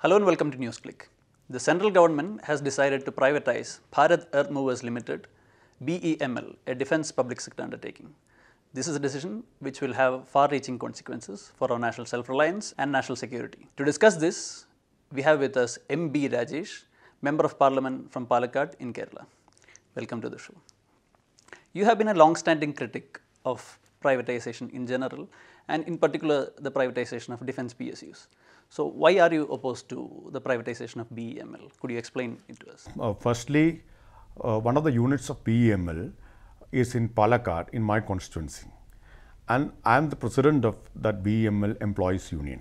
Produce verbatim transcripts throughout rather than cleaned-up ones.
Hello and welcome to Newsclick. The central government has decided to privatize Bharat Earth Movers Limited, B E M L, a Defence Public Sector Undertaking. This is a decision which will have far-reaching consequences for our national self-reliance and national security. To discuss this, we have with us M B Rajesh, Member of Parliament from Palakkad in Kerala. Welcome to the show. You have been a long-standing critic of privatization in general and in particular the privatization of defence P S Us. So, why are you opposed to the privatization of B E M L? Could you explain it to us? Uh, firstly, uh, one of the units of B E M L is in Palakkad in my constituency, and I am the president of that B E M L employees union.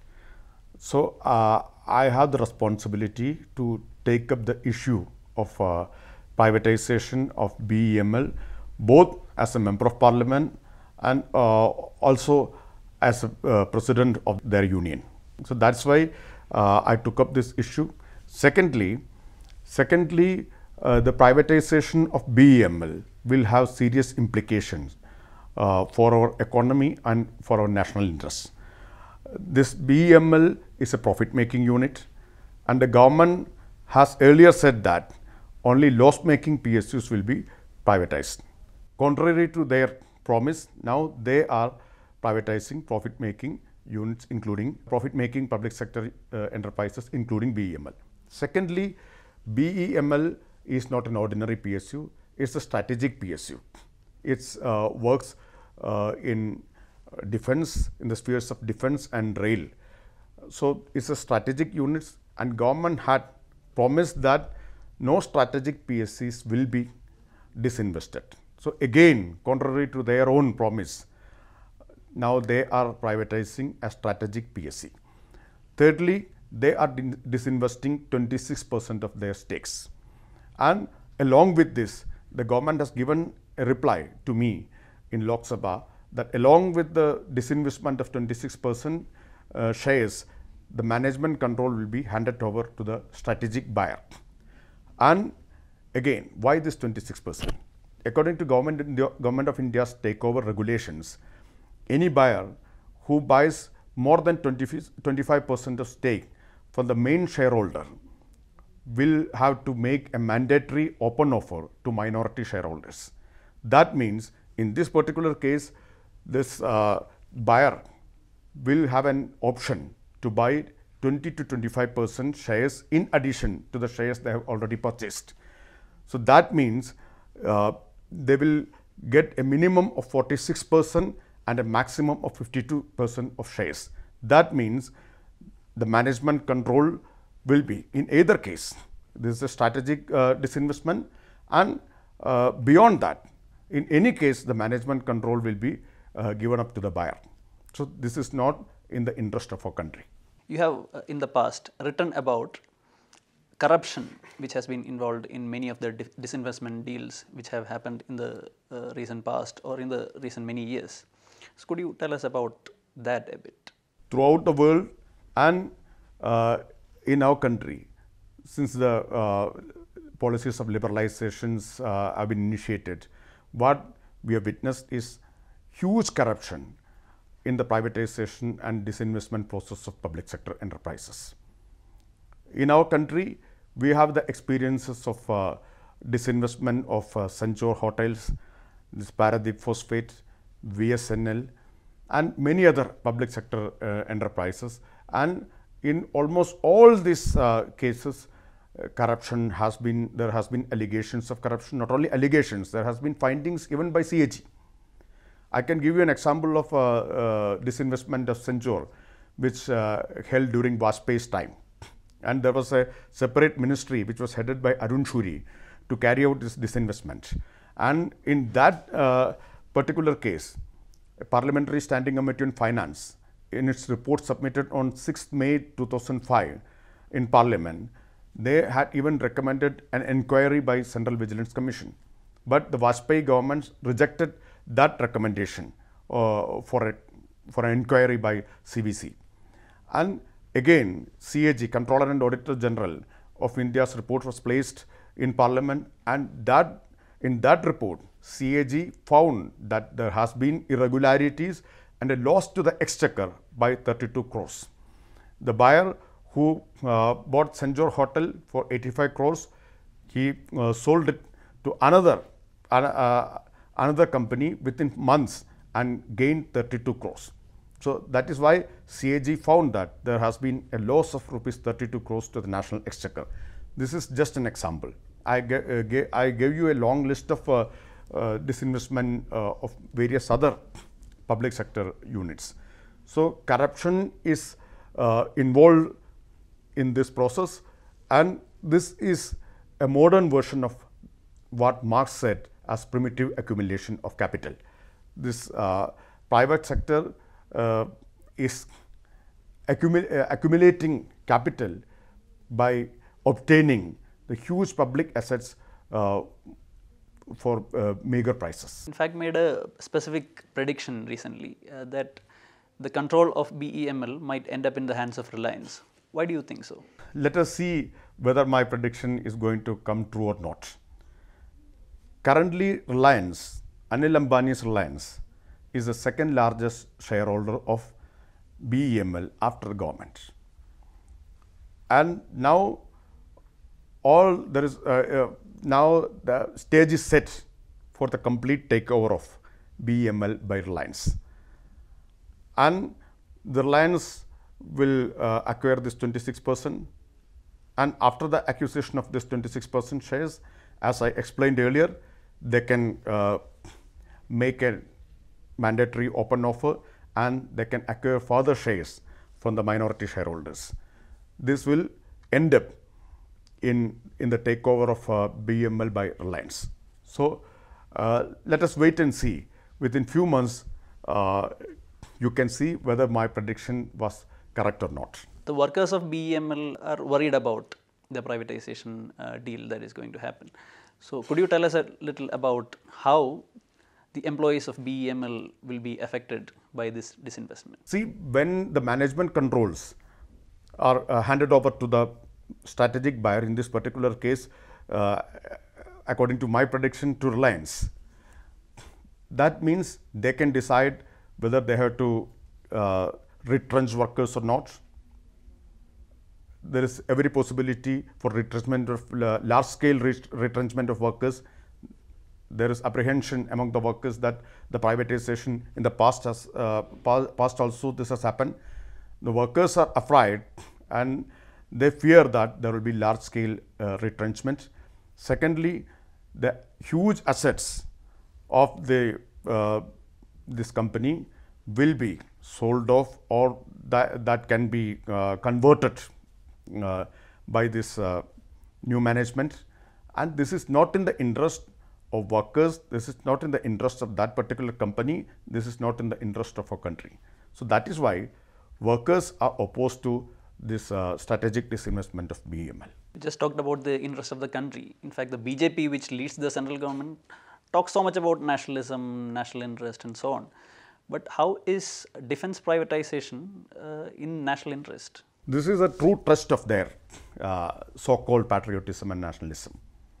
So, uh, I have the responsibility to take up the issue of uh, privatization of B E M L both as a member of parliament and uh, also as a uh, president of their union. So, that is why uh, I took up this issue. Secondly, secondly uh, the privatization of B E M L will have serious implications uh, for our economy and for our national interests. This B E M L is a profit making unit, and the government has earlier said that only loss making P S Us will be privatized. Contrary to their promise, now they are privatizing profit making units, including profit making public sector uh, enterprises, including B E M L. Secondly, B E M L is not an ordinary P S U, it is a strategic P S U. It uh, works uh, in defense, in the spheres of defense and rail. So, it is a strategic unit, and government had promised that no strategic P S Us will be disinvested. So, again, contrary to their own promise, now they are privatizing a strategic P S C. Thirdly, they are disinvesting twenty-six percent of their stakes. And along with this, the government has given a reply to me in Lok Sabha that along with the disinvestment of twenty-six percent uh, shares, the management control will be handed over to the strategic buyer. And again, why this twenty-six percent? According to government, government of India's takeover regulations, any buyer who buys more than twenty-five percent of stake from the main shareholder will have to make a mandatory open offer to minority shareholders. That means, in this particular case, this uh, buyer will have an option to buy twenty to twenty-five percent shares in addition to the shares they have already purchased. So, that means uh, they will get a minimum of forty-six percent and a maximum of fifty-two percent of shares. That means the management control will be in either case. This is a strategic uh, disinvestment, and uh, beyond that, in any case, the management control will be uh, given up to the buyer. So, this is not in the interest of our country. You have uh, in the past written about corruption which has been involved in many of the disinvestment deals which have happened in the uh, recent past or in the recent many years. So, could you tell us about that a bit? Throughout the world and uh, in our country, since the uh, policies of liberalizations uh, have been initiated, what we have witnessed is huge corruption in the privatization and disinvestment process of public sector enterprises. In our country, we have the experiences of uh, disinvestment of uh, Sanjor hotels, this Paradip Phosphate, V S N L, and many other public sector uh, enterprises. And in almost all these uh, cases, uh, corruption has been, there has been allegations of corruption, not only allegations, there has been findings given by C A G. I can give you an example of uh, uh, disinvestment of Sanjor, which uh, held during Vajpayee's time. And there was a separate ministry which was headed by Arun Shuri to carry out this disinvestment. And in that uh, particular case, a Parliamentary Standing Committee on Finance, in its report submitted on sixth May two thousand five in Parliament, they had even recommended an inquiry by Central Vigilance Commission. But the Vajpayee government rejected that recommendation uh, for, a, for an inquiry by C V C. And again, C A G, Controller and Auditor General of India's report was placed in Parliament, and that in that report, C A G found that there has been irregularities and a loss to the exchequer by thirty-two crores. The buyer who uh, bought Senjor Hotel for eighty-five crores. He uh, sold it to another uh, another company within months and gained thirty-two crores. So that is why C A G found that there has been a loss of rupees thirty-two crores to the national exchequer. This is just an example. I gave, uh, gave, I gave you a long list of uh, uh, disinvestment uh, of various other public sector units. So corruption is uh, involved in this process, and this is a modern version of what Marx said as primitive accumulation of capital. This uh, private sector uh, is accumul uh, accumulating capital by obtaining the huge public assets uh, for uh, meager prices. In fact, made a specific prediction recently uh, that the control of B E M L might end up in the hands of Reliance. Why do you think so? Let us see whether my prediction is going to come true or not. Currently, Reliance, Anil Ambani's Reliance, is the second largest shareholder of B E M L after the government. And now, all there is uh, uh, now the stage is set for the complete takeover of B E M L by Reliance. And the Reliance will uh, acquire this twenty-six percent, and after the acquisition of this twenty-six percent shares, as I explained earlier, they can uh, make a mandatory open offer and they can acquire further shares from the minority shareholders. This will end up in, in the takeover of uh, B E M L by Reliance. So uh, let us wait and see. Within few months, uh, you can see whether my prediction was correct or not. The workers of B E M L are worried about the privatization uh, deal that is going to happen. So could you tell us a little about how the employees of B E M L will be affected by this disinvestment? See, when the management controls are uh, handed over to the strategic buyer, in this particular case, uh, according to my prediction, to Reliance, that means they can decide whether they have to uh, retrench workers or not. There is every possibility for retrenchment of uh, large scale retrenchment of workers. There is apprehension among the workers that the privatization in the past has uh, past also this has happened. The workers are afraid and they fear that there will be large scale uh, retrenchment. Secondly, the huge assets of the uh, this company will be sold off, or that, that can be uh, converted uh, by this uh, new management, and this is not in the interest of workers, this is not in the interest of that particular company, this is not in the interest of our country. So that is why workers are opposed to this uh, strategic disinvestment of B E M L. We just talked about the interest of the country. In fact, the B J P, which leads the central government, talks so much about nationalism, national interest and so on. But how is defense privatization uh, in national interest? This is a true test of their uh, so-called patriotism and nationalism.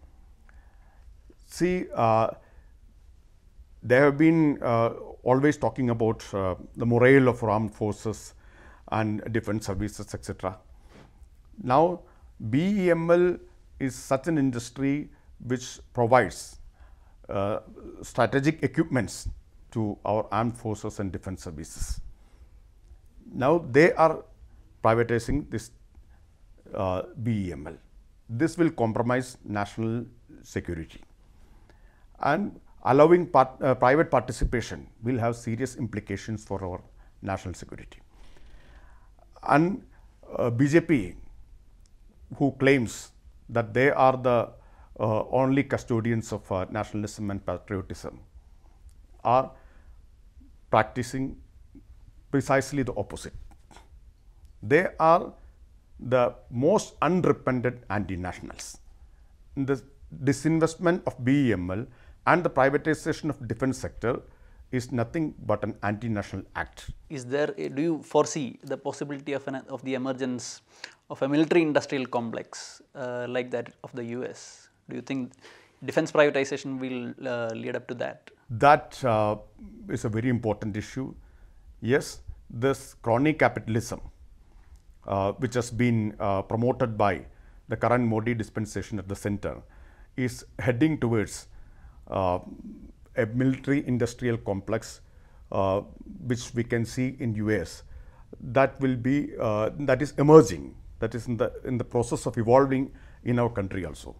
See, uh, they have been uh, always talking about uh, the morale of armed forces and defense services, et cetera. Now, B E M L is such an industry which provides uh, strategic equipments to our armed forces and defense services. Now, they are privatizing this uh, B E M L. This will compromise national security, and allowing part, uh, private participation will have serious implications for our national security. And uh, B J P, who claims that they are the uh, only custodians of uh, nationalism and patriotism, are practicing precisely the opposite. They are the most unrepentant anti-nationals. The disinvestment of B E M L and the privatization of defense sector is nothing but an anti-national act. Is there, a, do you foresee the possibility of, an, of the emergence of a military industrial complex uh, like that of the U S? Do you think defense privatization will uh, lead up to that? That uh, is a very important issue. Yes, this crony capitalism uh, which has been uh, promoted by the current Modi dispensation at the center, is heading towards uh, a military industrial complex uh, which we can see in U S that will be uh, that is emerging, that is in the in the process of evolving in our country also.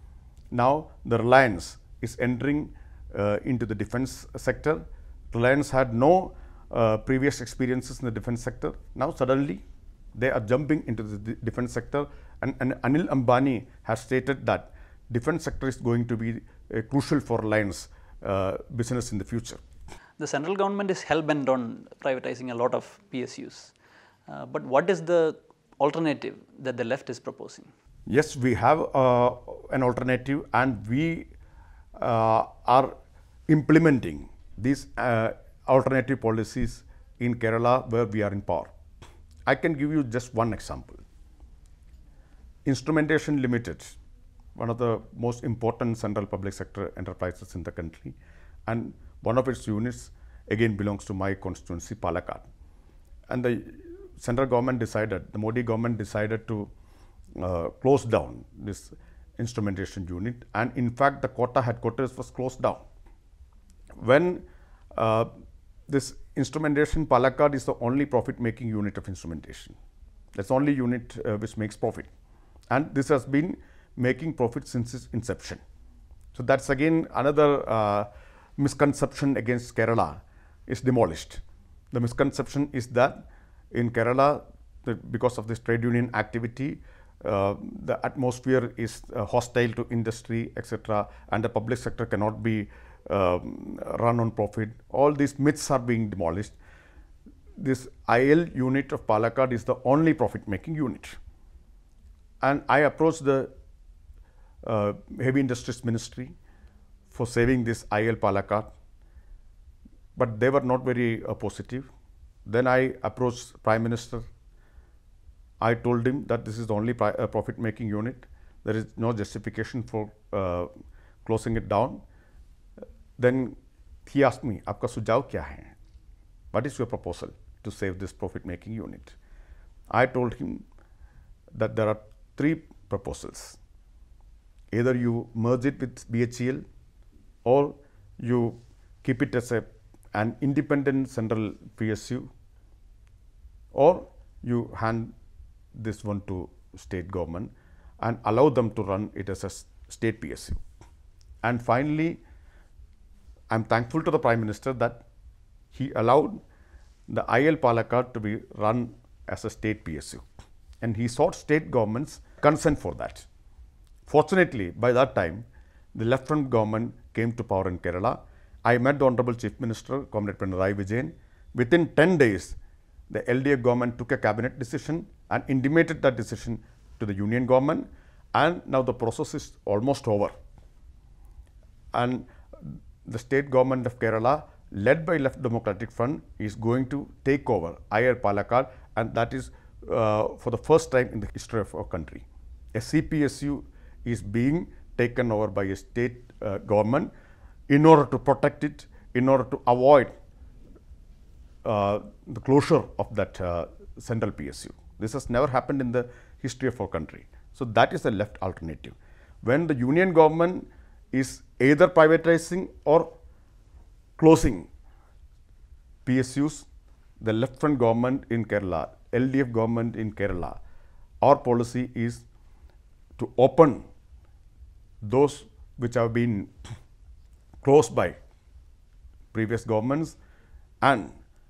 Now the Reliance is entering uh, into the defense sector. Reliance had no uh, previous experiences in the defense sector. Now suddenly they are jumping into the defense sector, and, and Anil Ambani has stated that defense sector is going to be uh, crucial for Reliance uh, business in the future. The central government is hell-bent on privatizing a lot of P S Us. Uh, but what is the alternative that the left is proposing? Yes, we have uh, an alternative, and we uh, are implementing these uh, alternative policies in Kerala where we are in power. I can give you just one example. Instrumentation Limited, one of the most important central public sector enterprises in the country, and one of its units again belongs to my constituency, Palakkad. And the central government decided, the Modi government decided to uh, close down this instrumentation unit, and in fact the Kota headquarters was closed down. When uh, this instrumentation, Palakkad is the only profit making unit of instrumentation. That's the only unit uh, which makes profit, and this has been making profit since its inception. So that's again another uh, misconception against Kerala is demolished. The misconception is that in Kerala, the, because of this trade union activity, uh, the atmosphere is uh, hostile to industry, et cetera, and the public sector cannot be um, run on profit. All these myths are being demolished. This I L unit of Palakkad is the only profit-making unit, and I approached the uh, Heavy Industries Ministry for saving this I L Palakkad, but they were not very uh, positive. Then I approached Prime Minister. I told him that this is the only uh, profit making unit. There is no justification for uh, closing it down. Then he asked me, "Aapka sujav kya hai? What is your proposal to save this profit making unit?" I told him that there are three proposals. Either you merge it with B H E L, or you keep it as a, an independent central P S U, or you hand this one to state government and allow them to run it as a state P S U. And finally, I am thankful to the Prime Minister that he allowed the I L Palakkad to be run as a state P S U, and he sought state government's consent for that. Fortunately, by that time, the left-front government came to power in Kerala. I met the Honorable Chief Minister, Comrade Pinarayi Vijayan. Within ten days, the L D F government took a cabinet decision and intimated that decision to the union government, and now the process is almost over. And the state government of Kerala, led by Left Democratic Front, is going to take over I L Palakkad, and that is uh, for the first time in the history of our country. A C P S U is being taken over by a state uh, government in order to protect it, in order to avoid uh, the closure of that uh, central P S U. This has never happened in the history of our country. So that is the left alternative. When the union government is either privatizing or closing P S Us, the left front government in Kerala, L D F government in Kerala, our policy is to open those which have been closed by previous governments and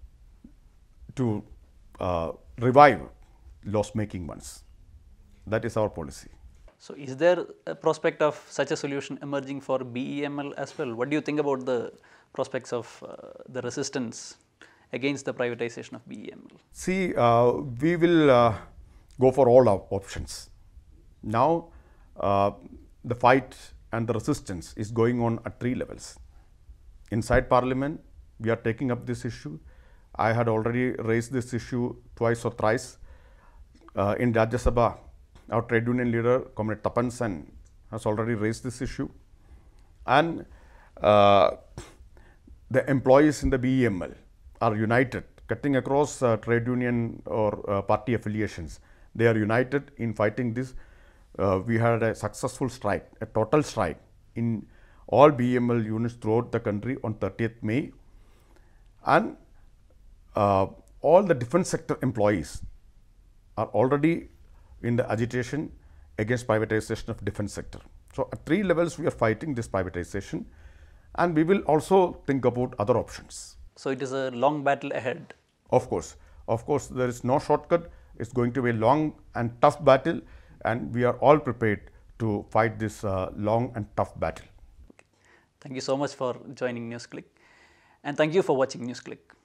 to uh, revive loss-making ones. That is our policy. So, is there a prospect of such a solution emerging for B E M L as well? What do you think about the prospects of uh, the resistance against the privatization of B E M L? See, uh, we will uh, go for all our options. Now, uh, the fight and the resistance is going on at three levels. Inside Parliament, we are taking up this issue. I had already raised this issue twice or thrice. Uh, in Rajya Sabha, our trade union leader, Comrade Tapan Sen, has already raised this issue. And uh, the employees in the B E M L are united, cutting across uh, trade union or uh, party affiliations, They are united in fighting this. Uh, we had a successful strike, a total strike in all B E M L units throughout the country on thirtieth May, and uh, all the defence sector employees are already in the agitation against privatization of defence sector. So, at three levels we are fighting this privatization, and we will also think about other options. So, it is a long battle ahead. Of course, of course, there is no shortcut. It's going to be a long and tough battle, and we are all prepared to fight this uh, long and tough battle. Okay. Thank you so much for joining Newsclick, and thank you for watching Newsclick.